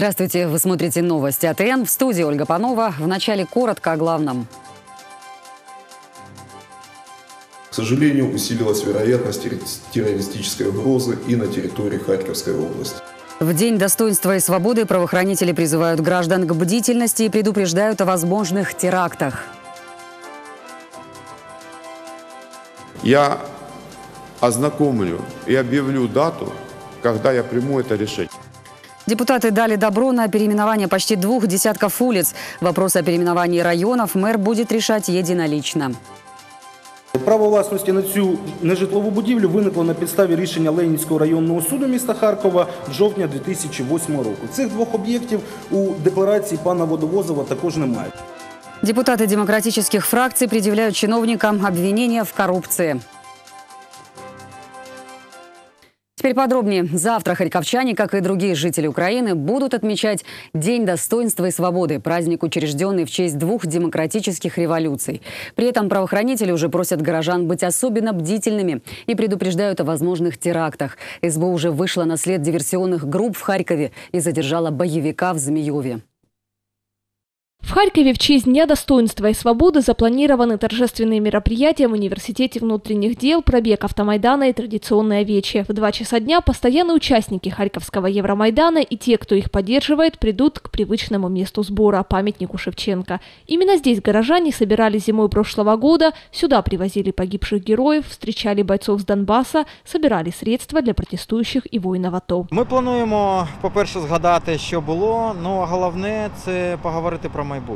Здравствуйте, вы смотрите новости АТН. В студии Ольга Панова. Вначале коротко о главном. К сожалению, усилилась вероятность террористической угрозы и на территории Харьковской области. В День достоинства и свободы правоохранители призывают граждан к бдительности и предупреждают о возможных терактах. Я ознакомлю и объявлю дату, когда я приму это решение. Депутаты дали добро на переименование почти 2 десятков улиц. Вопрос о переименовании районов мэр будет решать единолично. Право власності на цю нежитлову будівлю виникло на підставі рішення Ленінського районного суду міста Харкова в жовтня 2008 року. Цих двох об'єктів у декларації пана Водовозова також немає. Депутаты демократических фракций предъявляют чиновникам обвинения в коррупции. Теперь подробнее. Завтра харьковчане, как и другие жители Украины, будут отмечать День достоинства и свободы, праздник, учрежденный в честь 2 демократических революций. При этом правоохранители уже просят горожан быть особенно бдительными и предупреждают о возможных терактах. СБУ уже вышла на след диверсионных групп в Харькове и задержала боевика в Змееве. В Харькове в честь Дня достоинства и свободы запланированы торжественные мероприятия в Университете внутренних дел, пробег автомайдана и традиционное вече. В 2 часа дня постоянные участники Харьковского Евромайдана и те, кто их поддерживает, придут к привычному месту сбора – памятнику Шевченко. Именно здесь горожане собирали зимой прошлого года, сюда привозили погибших героев, встречали бойцов с Донбасса, собирали средства для протестующих и воинов АТО. Ми плануємо, по-перше, згадати, що було, а головне – це поговорити про майбутнє.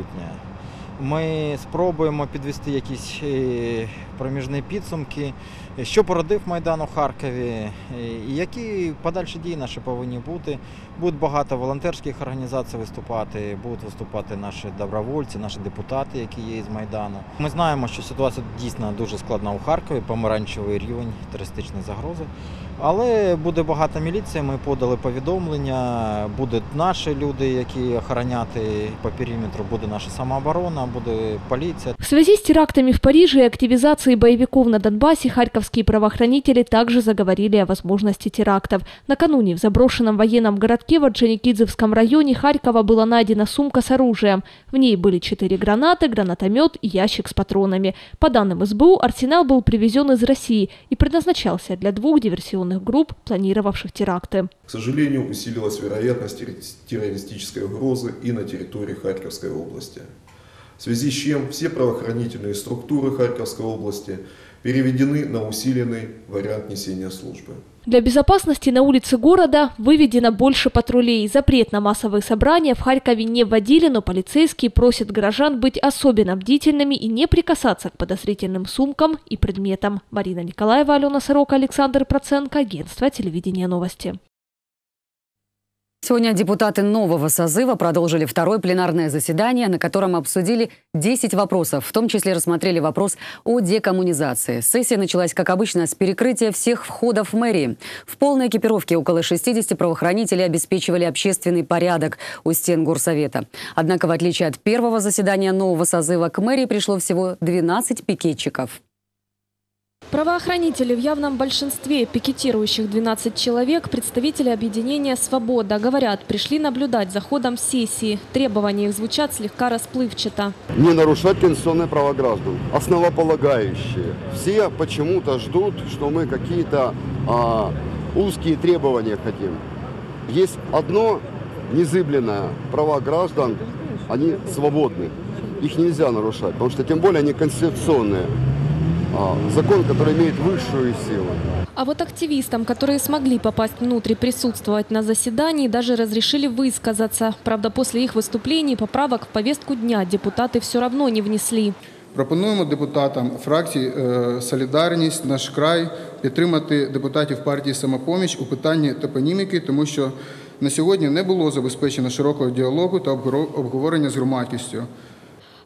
Ми спробуємо підвести якісь проміжні підсумки, що породив Майдан у Харкові, і які подальші дії наші повинні бути. Буде багато волонтерських організацій виступати, будуть виступати наші добровольці, наші депутати, які є з Майдану. Ми знаємо, що ситуація дійсно дуже складна у Харкові, помаранчевий рівень терористичної загрози. Але буде багато міліції, ми подали повідомлення, будуть наші люди, які охороняти по периметру, буде наша самооборона, буде полиция. В связи с терактами в Париже и активизацией боевиков на Донбассе харьковские правоохранители также заговорили о возможности терактов. Накануне в заброшенном военном городке в Орджоникидзевском районе Харькова была найдена сумка с оружием. В ней были 4 гранаты, гранатомет и ящик с патронами. По данным СБУ, арсенал был привезен из России и предназначался для 2 диверсионных групп, планировавших теракты. К сожалению, усилилась вероятность террористической угрозы и на территории Харьковской области. В связи с чем все правоохранительные структуры Харьковской области переведены на усиленный вариант несения службы. Для безопасности на улице города выведено больше патрулей. Запрет на массовые собрания в Харькове не вводили, но полицейские просят горожан быть особенно бдительными и не прикасаться к подозрительным сумкам и предметам. Марина Николаева, Алена Сорока, Александр Проценко, агентство телевидения новости. Сегодня депутаты нового созыва продолжили 2-е пленарное заседание, на котором обсудили 10 вопросов, в том числе рассмотрели вопрос о декоммунизации. Сессия началась, как обычно, с перекрытия всех входов в мэрии. В полной экипировке около 60 правоохранителей обеспечивали общественный порядок у стен Горсовета. Однако, в отличие от первого заседания нового созыва, к мэрии пришло всего 12 пикетчиков. Правоохранители в явном большинстве, пикетирующих 12 человек, представители объединения «Свобода», говорят, пришли наблюдать за ходом сессии. Требования их звучат слегка расплывчато. Не нарушать конституционные права граждан, основополагающие. Все почему-то ждут, что мы какие-то узкие требования хотим. Есть одно незыблемое: права граждан, они свободны. Их нельзя нарушать, потому что тем более они конституционные. Закон, который имеет высшую силу. А вот активистам, которые смогли попасть внутрь и присутствовать на заседании, даже разрешили высказаться. Правда, после их выступлений поправок в повестку дня депутаты все равно не внесли. Пропонуємо депутатам фракції «Солідарність», «Наш край» підтримати депутатів партії «Самопоміч» у питанні топоніміки, тому що на сьогодні не було забезпечено широкого діалогу та обговорення з громадськістю.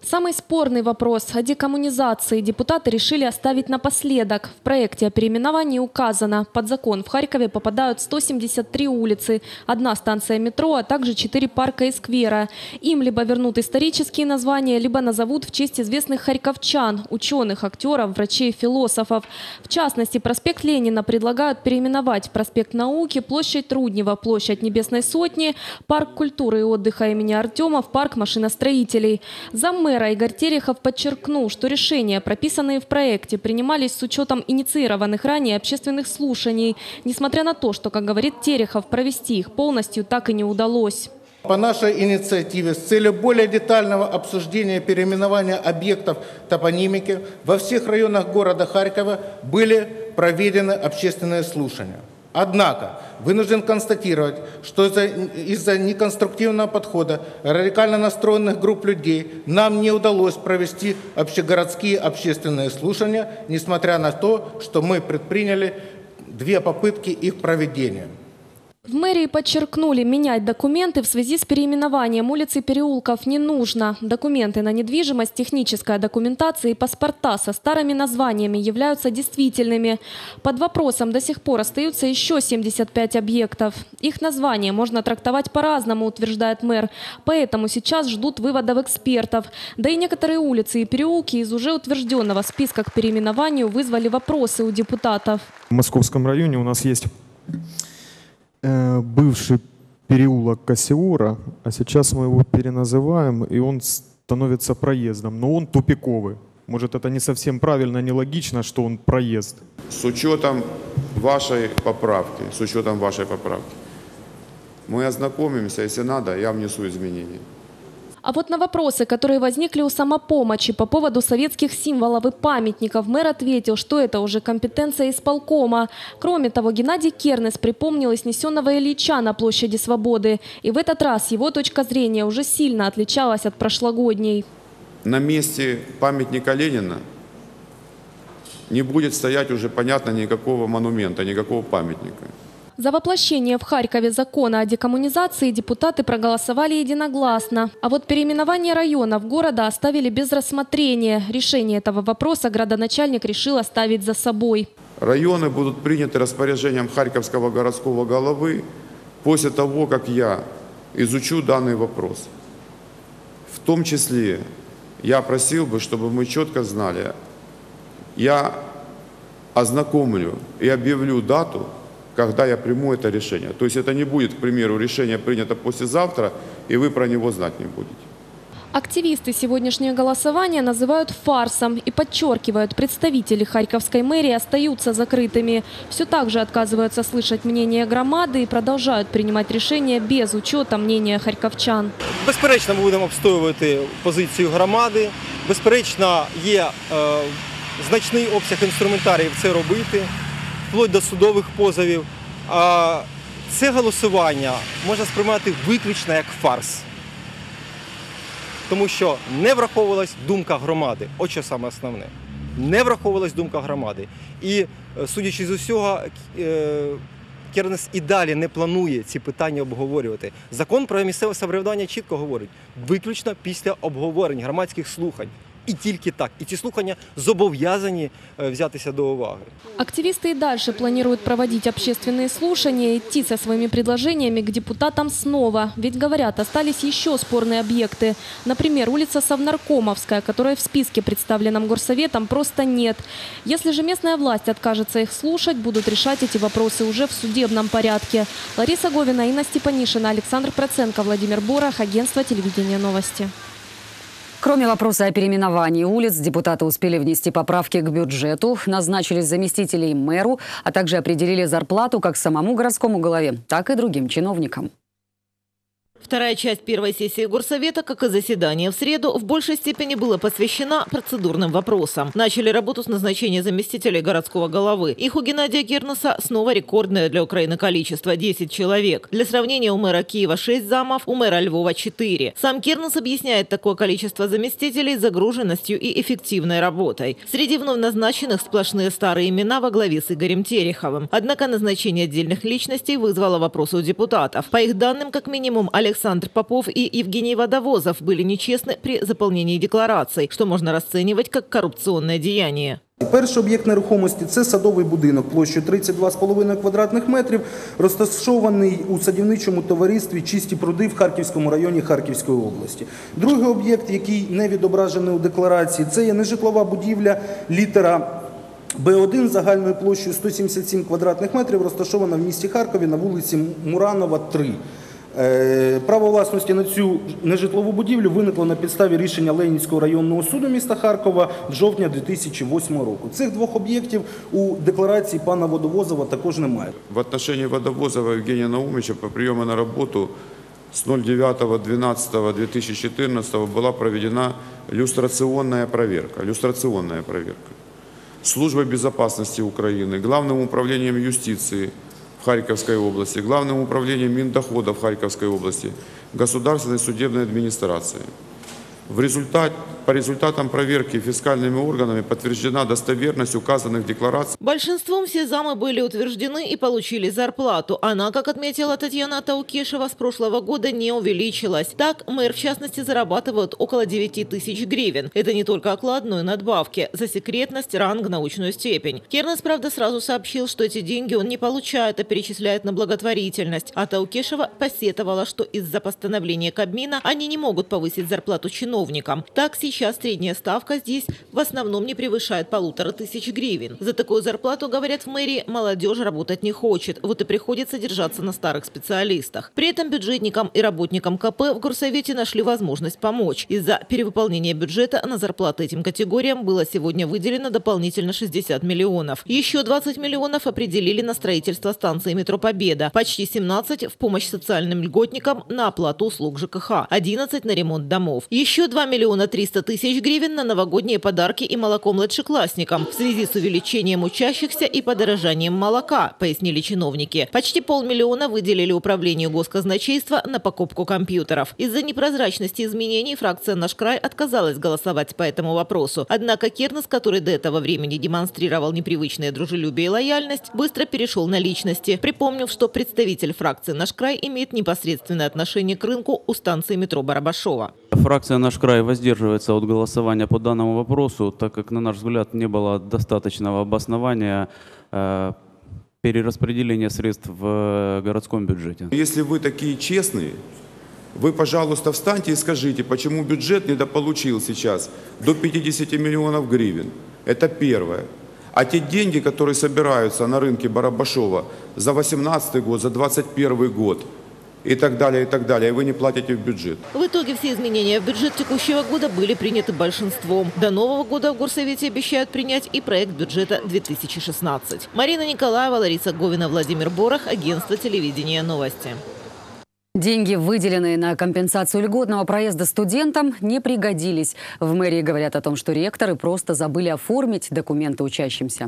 Самый спорный вопрос о декоммунизации депутаты решили оставить напоследок. В проекте о переименовании указано, под закон в Харькове попадают 173 улицы, 1 станция метро, а также 4 парка и сквера. Им либо вернут исторические названия, либо назовут в честь известных харьковчан, ученых, актеров, врачей, философов. В частности, проспект Ленина предлагают переименовать в проспект Науки, площадь Труднева, площадь Небесной Сотни, парк культуры и отдыха имени Артема в парк машиностроителей. Заммэра Игорь Терехов подчеркнул, что решения, прописанные в проекте, принимались с учетом инициированных ранее общественных слушаний, несмотря на то, что, как говорит Терехов, провести их полностью так и не удалось. По нашей инициативе с целью более детального обсуждения переименования объектов топонимики во всех районах города Харькова были проведены общественные слушания. Однако вынужден констатировать, что из-за неконструктивного подхода радикально настроенных групп людей нам не удалось провести общегородские общественные слушания, несмотря на то, что мы предприняли 2 попытки их проведения. В мэрии подчеркнули, менять документы в связи с переименованием улиц и переулков не нужно. Документы на недвижимость, техническая документация и паспорта со старыми названиями являются действительными. Под вопросом до сих пор остаются еще 75 объектов. Их названия можно трактовать по-разному, утверждает мэр. Поэтому сейчас ждут выводов экспертов. Да и некоторые улицы и переулки из уже утвержденного списка к переименованию вызвали вопросы у депутатов. В Московском районе у нас есть бывший переулок Кассиора, а сейчас мы его переназываем, и он становится проездом, но он тупиковый. Может, это не совсем правильно, не логично, что он проезд. С учетом вашей поправки, мы ознакомимся, если надо, я внесу изменения. А вот на вопросы, которые возникли у самопомощи по поводу советских символов и памятников, мэр ответил, что это уже компетенция исполкома. Кроме того, Геннадий Кернес припомнил снесенного Ильича на площади Свободы. И в этот раз его точка зрения уже сильно отличалась от прошлогодней. На месте памятника Ленина не будет стоять уже, понятно, никакого монумента, никакого памятника. За воплощение в Харькове закона о декоммунизации депутаты проголосовали единогласно. А вот переименование районов города оставили без рассмотрения. Решение этого вопроса градоначальник решил оставить за собой. Районы будут приняты распоряжением Харьковского городского головы после того, как я изучу данный вопрос. В том числе я просил бы, чтобы мы четко знали, я ознакомлю и объявлю дату, когда я приму это решение. То есть это не будет, к примеру, решение принято послезавтра, и вы про него знать не будете. Активисты сегодняшнее голосование называют фарсом и подчеркивают, представители Харьковской мэрии остаются закрытыми. Все так же отказываются слышать мнение громады и продолжают принимать решения без учета мнения харьковчан. Безперечно, ми будемо обстоювати позицію громади. Безперечно, є значний обсяг інструментаріїв це робити, вплоть до судових позовів. Це голосування можна сприймати виключно як фарс. Тому що не враховувалась думка громади. От що саме основне. Не враховувалась думка громади. І, судячи з усього, Кернес і далі не планує ці питання обговорювати. Закон про місцеве самоврядування чітко говорить, виключно після обговорень, громадських слухань. И тільки так. И ці слухання зобов'язані взятися до уваги. Активисты и дальше планируют проводить общественные слушания и идти со своими предложениями к депутатам снова. Ведь, говорят, остались еще спорные объекты. Например, улица Совнаркомовская, которая в списке, представленном горсоветом, просто нет. Если же местная власть откажется их слушать, будут решать эти вопросы уже в судебном порядке. Лариса Говина, Инна Степанишина, Александр Проценко, Владимир Борах, агентство телевидения «Новости». Кроме вопроса о переименовании улиц, депутаты успели внести поправки к бюджету, назначили заместителей мэру, а также определили зарплату как самому городскому голове, так и другим чиновникам. Вторая часть первой сессии Горсовета, как и заседание в среду, в большей степени была посвящена процедурным вопросам. Начали работу с назначения заместителей городского головы. Их у Геннадия Кернеса снова рекордное для Украины количество – 10 человек. Для сравнения, у мэра Киева 6 замов, у мэра Львова 4. Сам Кернес объясняет такое количество заместителей загруженностью и эффективной работой. Среди вновь назначенных сплошные старые имена во главе с Игорем Тереховым. Однако назначение отдельных личностей вызвало вопросы у депутатов. По их данным, как минимум, Олег Александр Попов и Евгений Водовозов были нечестны при заполнении деклараций, что можно расценивать как коррупционное деяние. Перший об'єкт нерухомості – це садовий будинок площею 32,5 квадратних метрів, розташований у садівничому товаристві «Чисті пруди» в Харківському районі Харківської області. Другий об'єкт, який не відображений у декларації, це є нежитлова будівля літера Б1 загальною площею 177 квадратних метрів, розташована в місті Харкові на вулиці Муранова, 3. Право власності на цю нежитлову будівлю виникло на підставі рішення Ленінського районного суду міста Харкова жовтня 2008 року. Цих двох об'єктів у декларації пана Водовозова також немає. В отношении Водовозова Евгения Наумовича по приему на работу с 09.12.2014 была проведена люстрационная проверка. Службой безопасности Украины, Главным управлением юстиции в Харьковской области, Главным управлением Миндоходов в Харьковской области, Государственной судебной администрации. По результатам проверки фискальными органами подтверждена достоверность указанных деклараций. Большинством все замы были утверждены и получили зарплату. Она, как отметила Татьяна Таукешева, с прошлого года не увеличилась. Так, мэр, в частности, зарабатывает около 9 тысяч гривен. Это не только оклад, но и надбавки за секретность, ранг, научную степень. Кернес, правда, сразу сообщил, что эти деньги он не получает, а перечисляет на благотворительность. А Таукешева посетовала, что из-за постановления Кабмина они не могут повысить зарплату чиновникам. Так, сейчас средняя ставка здесь в основном не превышает 1500 гривен. За такую зарплату, говорят в мэрии, молодежь работать не хочет. Вот и приходится держаться на старых специалистах. При этом бюджетникам и работникам КП в горсовете нашли возможность помочь. Из-за перевыполнения бюджета на зарплаты этим категориям было сегодня выделено дополнительно 60 миллионов. Еще 20 миллионов определили на строительство станции метро «Победа». Почти 17 в помощь социальным льготникам на оплату услуг ЖКХ. 11 на ремонт домов. Еще 2 миллиона 300 тысяч гривен на новогодние подарки и молоко младшеклассникам в связи с увеличением учащихся и подорожанием молока, пояснили чиновники. Почти 500 000 выделили управлению госказначейства на покупку компьютеров. Из-за непрозрачности изменений фракция «Наш край» отказалась голосовать по этому вопросу. Однако Кернес, который до этого времени демонстрировал непривычное дружелюбие и лояльность, быстро перешел на личности, припомнив, что представитель фракции «Наш край» имеет непосредственное отношение к рынку у станции метро Барабашова. Фракция «Наш край» воздерживается от голосования по данному вопросу, так как, на наш взгляд, не было достаточного обоснования перераспределения средств в городском бюджете. Если вы такие честные, вы, пожалуйста, встаньте и скажите, почему бюджет недополучил сейчас до 50 миллионов гривен. Это первое. А те деньги, которые собираются на рынке Барабашова за 2018 год, за 2021 год, и так далее, и вы не платите в бюджет. В итоге все изменения в бюджет текущего года были приняты большинством. До Нового года в горсовете обещают принять и проект бюджета 2016. Марина Николаева, Лариса Говина, Владимир Борох, агентство телевидения «Новости». Деньги, выделенные на компенсацию льготного проезда студентам, не пригодились. В мэрии говорят о том, что ректоры просто забыли оформить документы учащимся.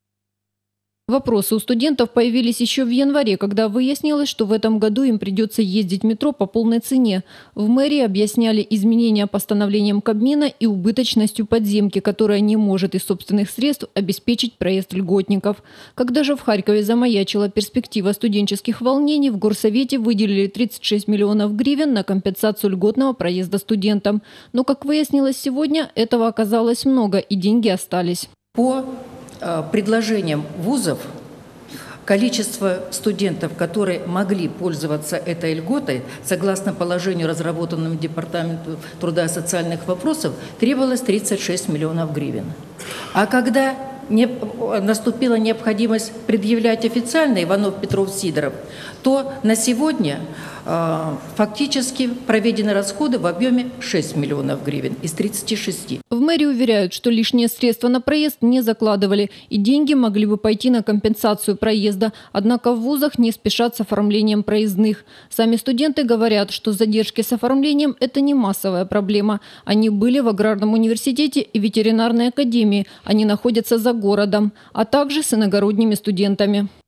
Вопросы у студентов появились еще в январе, когда выяснилось, что в этом году им придется ездить в метро по полной цене. В мэрии объясняли изменения постановлением Кабмина и убыточностью подземки, которая не может из собственных средств обеспечить проезд льготников. Когда же в Харькове замаячила перспектива студенческих волнений, в горсовете выделили 36 миллионов гривен на компенсацию льготного проезда студентам. Но, как выяснилось сегодня, этого оказалось много, и деньги остались. По предложениям вузов количество студентов, которые могли пользоваться этой льготой, согласно положению, разработанному Департаментом труда и социальных вопросов, требовалось 36 миллионов гривен. А когда наступила необходимость предъявлять официально Иванов, Петров, Сидоров, то на сегодня фактически проведены расходы в объеме 6 миллионов гривен из 36. В мэрии уверяют, что лишние средства на проезд не закладывали, и деньги могли бы пойти на компенсацию проезда. Однако в вузах не спешат с оформлением проездных. Сами студенты говорят, что задержки с оформлением – это не массовая проблема. Они были в Аграрном университете и ветеринарной академии. Они находятся за городом, а также с иногородними студентами.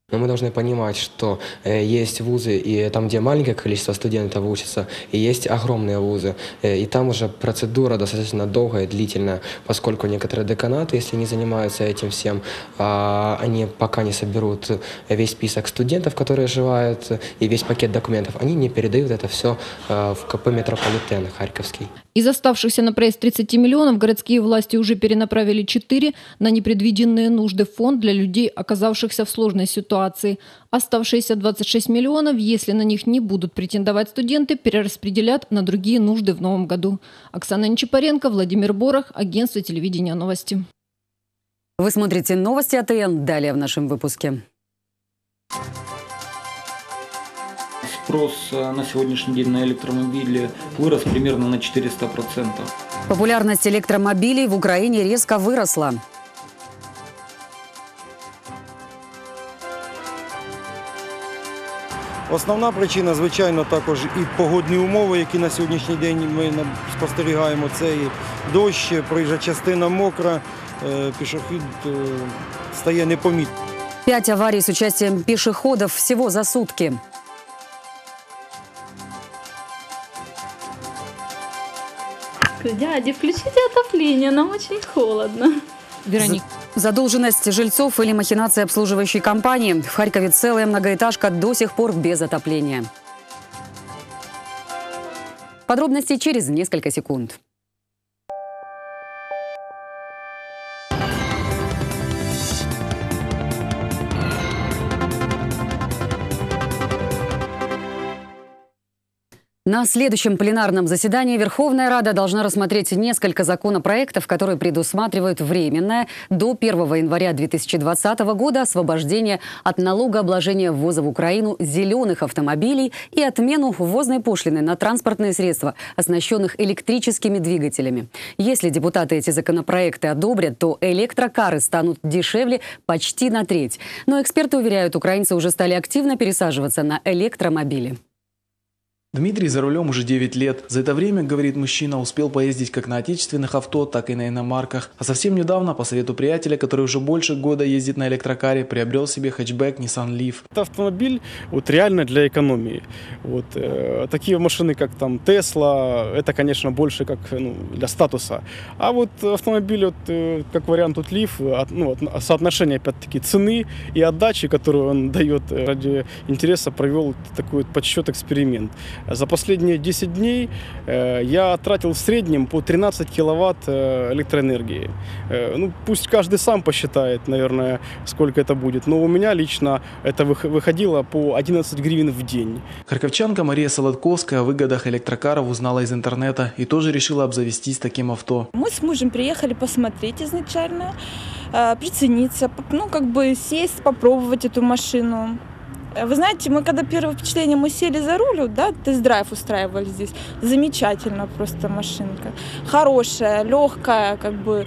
Но мы должны понимать, что есть вузы, и там, где маленькое количество студентов учатся, и есть огромные вузы. И там уже процедура достаточно долгая и длительная, поскольку некоторые деканаты, если не занимаются этим всем, они пока не соберут весь список студентов, которые желают, и весь пакет документов, они не передают это все в КП «Метрополитен» Харьковский. Из оставшихся на проезд 30 миллионов городские власти уже перенаправили 4 на непредвиденные нужды в фонд для людей, оказавшихся в сложной ситуации. Оставшиеся 26 миллионов, если на них не будут претендовать студенты, перераспределят на другие нужды в новом году. Оксана Нечипаренко, Владимир Борох, агентство телевидения «Новости». Вы смотрите новости АТН. Далее в нашем выпуске. Спрос на сегодняшний день на электромобили вырос примерно на 400%. Популярность электромобилей в Украине резко выросла. Основна причина, звичайно, також і погодні умови, які на сьогоднішній день ми спостерігаємо. Це і дощ, проїжджа частина мокра, пішохід стає непомітним. 5 аварий с участием пешеходов всего за сутки. Дядя, включите отопление, нам очень холодно. Вероника. Задолженность жильцов или махинации обслуживающей компании. В Харькове целая многоэтажка до сих пор без отопления. Подробности через несколько секунд. На следующем пленарном заседании Верховная Рада должна рассмотреть несколько законопроектов, которые предусматривают временное до 1 января 2020 года освобождение от налогообложения ввоза в Украину зеленых автомобилей и отмену ввозной пошлины на транспортные средства, оснащенных электрическими двигателями. Если депутаты эти законопроекты одобрят, то электрокары станут дешевле почти на треть. Но эксперты уверяют, украинцы уже стали активно пересаживаться на электромобили. Дмитрий за рулем уже 9 лет. За это время, говорит мужчина, успел поездить как на отечественных авто, так и на иномарках. А совсем недавно, по совету приятеля, который уже больше года ездит на электрокаре, приобрел себе хэтчбэк Nissan Leaf. Это автомобиль реально для экономии. Такие машины, как там Tesla, это, конечно, больше как для статуса. А автомобиль, как вариант Leaf, соотношение, опять-таки, цены и отдачи, которую он дает ради интереса, провел такой подсчет-эксперимент. За последние 10 дней я тратил в среднем по 13 киловатт электроэнергии. Пусть каждый сам посчитает, наверное, сколько это будет. Но у меня лично это выходило по 11 гривен в день. Харьковчанка Мария Солодковская о выгодах электрокаров узнала из интернета и тоже решила обзавестись таким авто. Мы с мужем приехали посмотреть изначально, прицениться, сесть, попробовать эту машину. Вы знаете, мы когда первое впечатление, мы сели за руль, тест-драйв устраивали здесь. Замечательно просто машинка. Хорошая, легкая,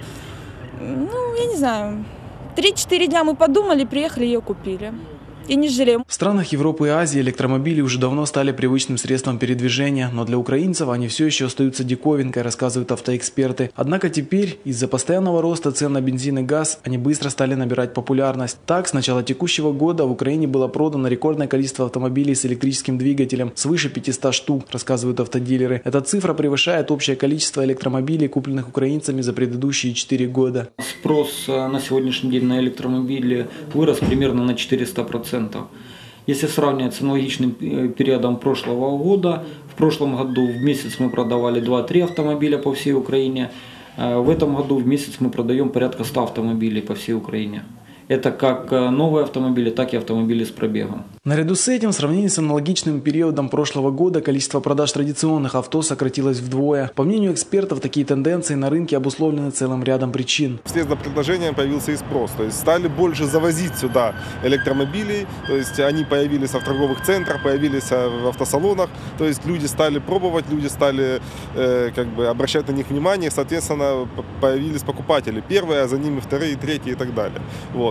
я не знаю. 3-4 дня мы подумали, приехали, ее купили. И не жалеем. В странах Европы и Азии электромобили уже давно стали привычным средством передвижения, но для украинцев они все еще остаются диковинкой, рассказывают автоэксперты. Однако теперь из-за постоянного роста цен на бензин и газ они быстро стали набирать популярность. Так, с начала текущего года в Украине было продано рекордное количество автомобилей с электрическим двигателем, свыше 500 штук, рассказывают автодилеры. Эта цифра превышает общее количество электромобилей, купленных украинцами за предыдущие 4 года. Спрос на сегодняшний день на электромобили вырос примерно на 400%. Если сравнивать с аналогичным периодом прошлого года, в прошлом году в месяц мы продавали 2-3 автомобиля по всей Украине, в этом году в месяц мы продаем порядка 100 автомобилей по всей Украине. Это как новые автомобили, так и автомобили с пробегом. Наряду с этим, в сравнении с аналогичным периодом прошлого года, количество продаж традиционных авто сократилось вдвое. По мнению экспертов, такие тенденции на рынке обусловлены целым рядом причин. Вслед за предложением появился и спрос. То есть стали больше завозить сюда электромобилей. То есть они появились в торговых центрах, появились в автосалонах. То есть люди стали пробовать, люди стали обращать на них внимание. Соответственно, появились покупатели. Первые, а за ними вторые, третьи и так далее.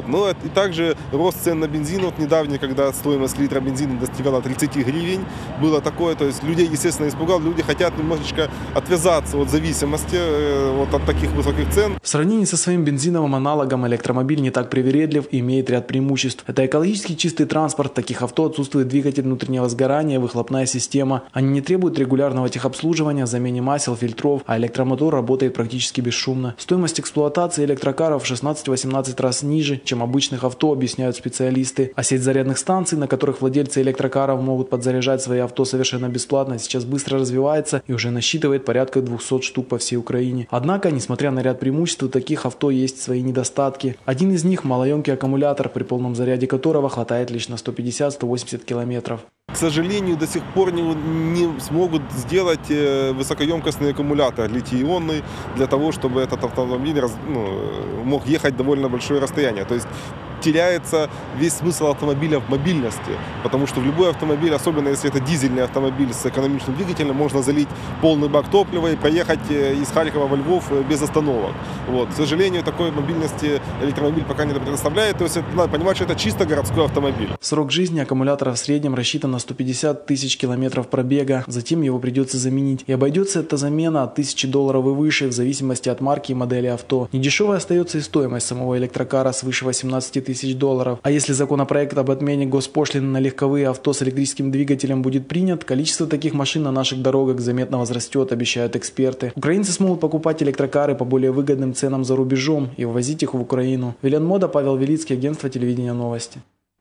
Вот. Но и также рост цен на бензин, вот недавний, когда стоимость литра бензина достигала 30 гривен, было такое, то есть людей, естественно, испугал, люди хотят немножечко отвязаться от зависимости вот от таких высоких цен. В сравнении со своим бензиновым аналогом электромобиль не так привередлив и имеет ряд преимуществ. Это экологически чистый транспорт, в таких авто отсутствует двигатель внутреннего сгорания, выхлопная система. Они не требуют регулярного техобслуживания, замены масел, фильтров, а электромотор работает практически бесшумно. Стоимость эксплуатации электрокаров в 16-18 раз ниже, чем обычных авто, объясняют специалисты. А сеть зарядных станций, на которых владельцы электрокаров могут подзаряжать свои авто совершенно бесплатно, сейчас быстро развивается и уже насчитывает порядка 200 штук по всей Украине. Однако, несмотря на ряд преимуществ, у таких авто есть свои недостатки. Один из них – малоемкий аккумулятор, при полном заряде которого хватает лишь на 150-180 километров. К сожалению, до сих пор не смогут сделать высокоемкостный аккумулятор литий-ионный для того, чтобы этот автомобиль мог ехать довольно большое расстояние. То есть теряется весь смысл автомобиля в мобильности, потому что в любой автомобиль, особенно если это дизельный автомобиль с экономичным двигателем, можно залить полный бак топлива и проехать из Харькова во Львов без остановок. Вот. К сожалению, такой мобильности электромобиль пока не предоставляет, то есть надо понимать, что это чисто городской автомобиль. Срок жизни аккумулятора в среднем рассчитан на 150 тысяч километров пробега, затем его придется заменить. И обойдется эта замена от $1000 и выше в зависимости от марки и модели авто. Недешевой остается и стоимость самого электрокара свыше 18 тысяч долларов. А если законопроект об отмене госпошлины на легковые авто с электрическим двигателем будет принят, количество таких машин на наших дорогах заметно возрастет, обещают эксперты. Украинцы смогут покупать электрокары по более выгодным ценам за рубежом и ввозить их в Украину. Вилен Мода, Павел Велицкий, агентство телевидения «Новости».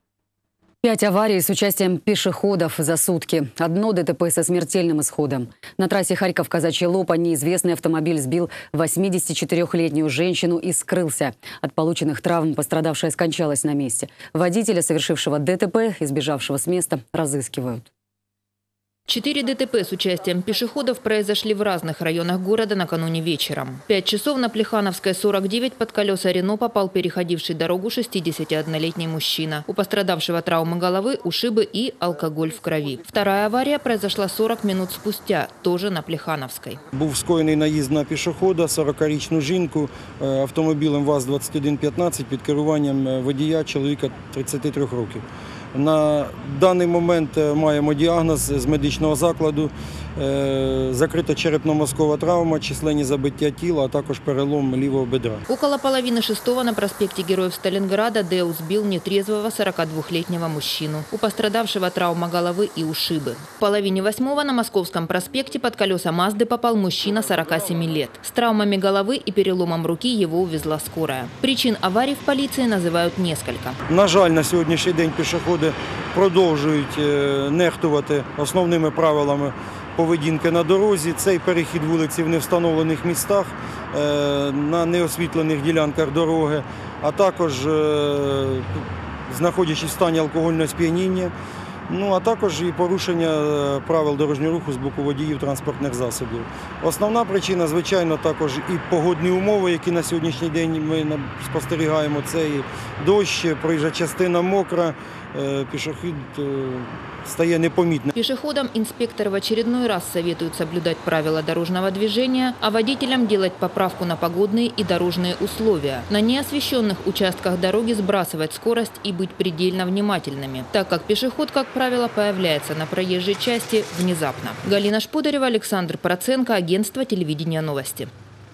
5 аварий с участием пешеходов за сутки. Одно ДТП со смертельным исходом. На трассе Харьков-Казачья Лопа неизвестный автомобиль сбил 84-летнюю женщину и скрылся. От полученных травм пострадавшая скончалась на месте. Водителя, совершившего ДТП и сбежавшего с места, разыскивают. 4 ДТП с участием пешеходов произошли в разных районах города накануне вечером. 5 часов на Плехановской 49 под колеса Рено попал переходивший дорогу 61-летний мужчина. У пострадавшего травмы головы, ушибы и алкоголь в крови. Вторая авария произошла 40 минут спустя, тоже на Плехановской. Був скоєний наїзд на пішохода, 40-річну жінку автомобілем ВАЗ-2115 під керуванням водія, чоловіка 33 років. На даний момент маємо діагноз з медичного закладу, закрита черепно-мозкова травма, численні забиття тіла, а також перелом лівого бедра. Около половины шестого на проспекте Героев Сталинграда Деус сбил нетрезвого 42-летнего мужчину. У пострадавшего травма головы и ушибы. В половине восьмого на Московском проспекте под колеса Мазды попал мужчина 47 лет. С травмами головы и переломом руки его увезла скорая. Причин аварий в полиции называют несколько. На жаль, на сьогоднішній день пішоходи продовжують нехтувати основними правилами поведінки на дорозі. Цей перехід вулиці в невстановлених містах, на неосвітлених ділянках дороги, а також знаходячись в стані алкогольного сп'яніння, а також і порушення правил дорожнього руху з боку водіїв транспортних засобів. Основна причина, звичайно, також і погодні умови, які на сьогоднішній день ми спостерігаємо. Це і дощ, проїжджа частина мокра, пішохід стає непомітным. Пешеходам инспектор в очередной раз советует соблюдать правила дорожного движения, а водителям делать поправку на погодные и дорожные условия. На неосвещенных участках дороги сбрасывать скорость и быть предельно внимательными, так как пешеход, как правило, появляется на проезжей части внезапно. Галина Шподарева, Александр Проценко, агентство телевидения «Новости».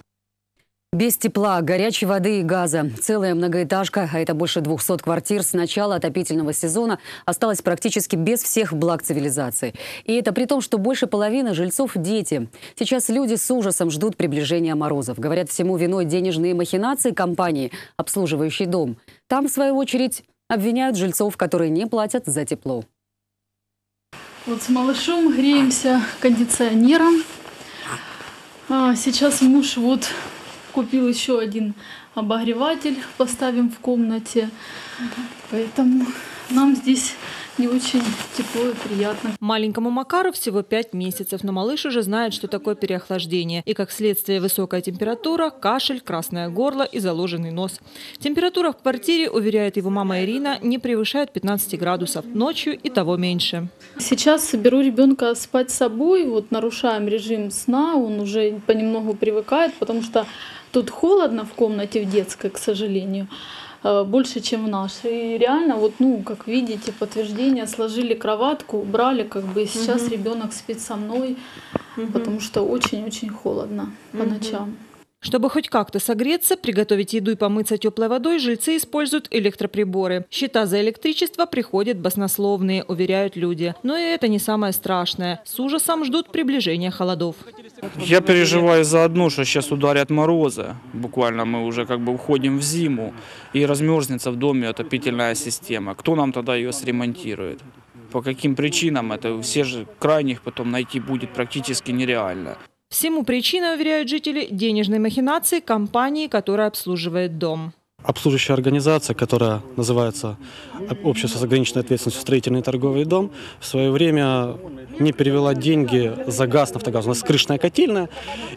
Без тепла, горячей воды и газа. Целая многоэтажка, а это больше 200 квартир, с начала отопительного сезона осталась практически без всех благ цивилизации. И это при том, что больше половины жильцов – дети. Сейчас люди с ужасом ждут приближения морозов. Говорят, всему виной денежные махинации компании, обслуживающей дом. Там, в свою очередь, обвиняют жильцов, которые не платят за тепло. Вот с малышом греемся кондиционером. Сейчас муж купил еще один обогреватель, поставим в комнате. Поэтому нам здесь не очень тепло и приятно. Маленькому Макару всего 5 месяцев, но малыш уже знает, что такое переохлаждение. И как следствие высокая температура, кашель, красное горло и заложенный нос. Температура в квартире, уверяет его мама Ирина, не превышает 15 градусов. Ночью и того меньше. Сейчас беру ребенка спать с собой, нарушаем режим сна, он уже понемногу привыкает, потому что тут холодно в комнате в детской, к сожалению. больше, чем в наш. И реально, вот, ну, как видите, подтверждение, сложили кроватку, убрали, как бы сейчас ребенок спит со мной, потому что очень-очень холодно по ночам. Чтобы хоть как-то согреться, приготовить еду и помыться теплой водой, жильцы используют электроприборы. Счета за электричество приходят баснословные, уверяют люди. Но и это не самое страшное. С ужасом ждут приближения холодов. Я переживаю заодно, что сейчас ударят морозы. Буквально мы уже как бы уходим в зиму, и размерзнется в доме отопительная система. Кто нам тогда ее сремонтирует? По каким причинам? Это все же крайних потом найти будет практически нереально. Всему причиной, уверяют жители, денежной махинации компании, которая обслуживает дом. Обслуживающая организация, которая называется «Общество с ограниченной ответственностью строительный и торговый дом», в свое время не перевела деньги за газ «Нафтогаз». У нас крышная котельная,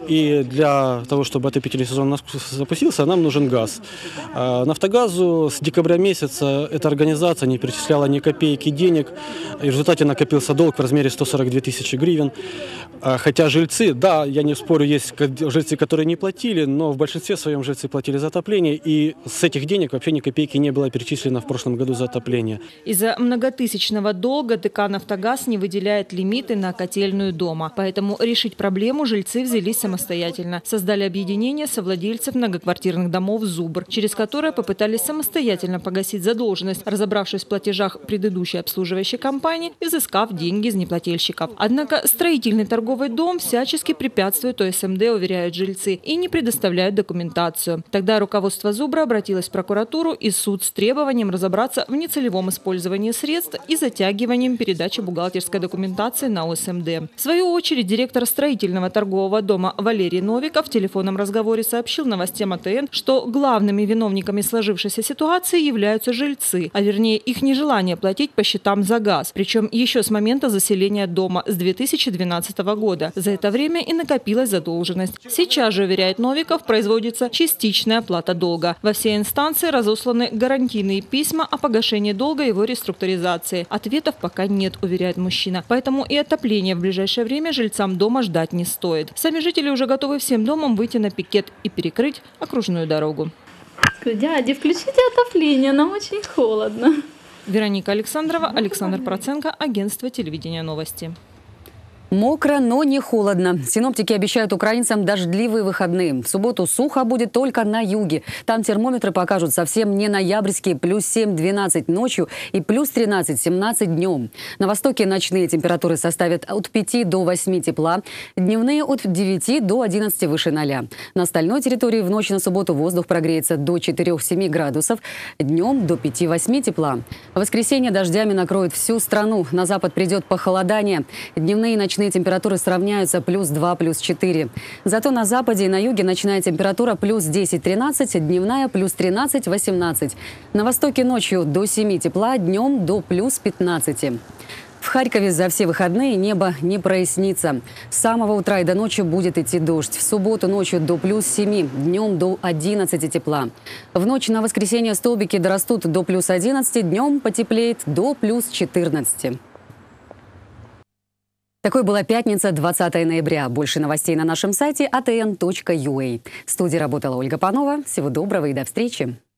и для того, чтобы отопительный сезон запустился, нам нужен газ. «Нафтогазу» с декабря месяца эта организация не перечисляла ни копейки денег, и в результате накопился долг в размере 142 тысячи гривен. Хотя жильцы, да, я не спорю, есть жильцы, которые не платили, но в большинстве своем жильцы платили за отопление, и с этих денег вообще ни копейки не было перечислено в прошлом году за отопление. Из-за многотысячного долга ТК «Нафтогаз» не выделяет лимиты на котельную дома. Поэтому решить проблему жильцы взялись самостоятельно. Создали объединение совладельцев многоквартирных домов «Зубр», через которое попытались самостоятельно погасить задолженность, разобравшись в платежах предыдущей обслуживающей компании и взыскав деньги из неплательщиков. Однако строительный торговый дом всячески препятствует ОСМД, уверяют жильцы, и не предоставляют документацию. Тогда руководство «Зубра» обратилась в прокуратуру и суд с требованием разобраться в нецелевом использовании средств и затягиванием передачи бухгалтерской документации на ОСМД. В свою очередь, директор строительного торгового дома Валерий Новиков в телефонном разговоре сообщил новостям АТН, что главными виновниками сложившейся ситуации являются жильцы, а вернее их нежелание платить по счетам за газ. Причем еще с момента заселения дома с 2012 года. За это время и накопилась задолженность. Сейчас же, уверяет Новиков, производится частичная оплата долга. Во все инстанции разосланы гарантийные письма о погашении долга и его реструктуризации. Ответов пока нет, уверяет мужчина. Поэтому и отопление в ближайшее время жильцам дома ждать не стоит. Сами жители уже готовы всем домом выйти на пикет и перекрыть окружную дорогу. Дядя, включите отопление, нам очень холодно. Вероника Александрова, Александр Проценко, агентство телевидения «Новости». Мокро, но не холодно. Синоптики обещают украинцам дождливые выходные. В субботу сухо будет только на юге. Там термометры покажут совсем не ноябрьские плюс 7-12 ночью и плюс 13-17 днем. На востоке ночные температуры составят от 5 до 8 тепла, дневные от 9 до 11 выше 0. На остальной территории в ночь на субботу воздух прогреется до 4-7 градусов, днем до 5-8 тепла. В воскресенье дождями накроет всю страну. На запад придет похолодание. Дневные и ночные температуры сравняются плюс 2, плюс 4. Зато на западе и на юге ночная температура плюс 10-13, дневная плюс 13-18. На востоке ночью до 7 тепла, днем до плюс 15. В Харькове за все выходные небо не прояснится. С самого утра и до ночи будет идти дождь. В субботу ночью до плюс 7, днем до 11 тепла. В ночь на воскресенье столбики дорастут до плюс 11, днем потеплеет до плюс 14. Такой была пятница, 20 ноября. Больше новостей на нашем сайте atn.ua. В студии работала Ольга Панова. Всего доброго и до встречи.